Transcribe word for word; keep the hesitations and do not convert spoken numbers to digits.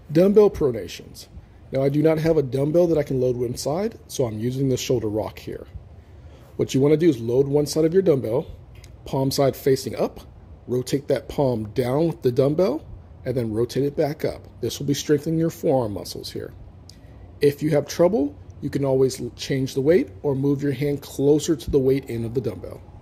Dumbbell pronations. Now I do not have a dumbbell that I can load one side, so I'm using the shoulder rock here. What you want to do is load one side of your dumbbell, palm side facing up, rotate that palm down with the dumbbell, and then rotate it back up. This will be strengthening your forearm muscles here. If you have trouble, you can always change the weight or move your hand closer to the weight end of the dumbbell.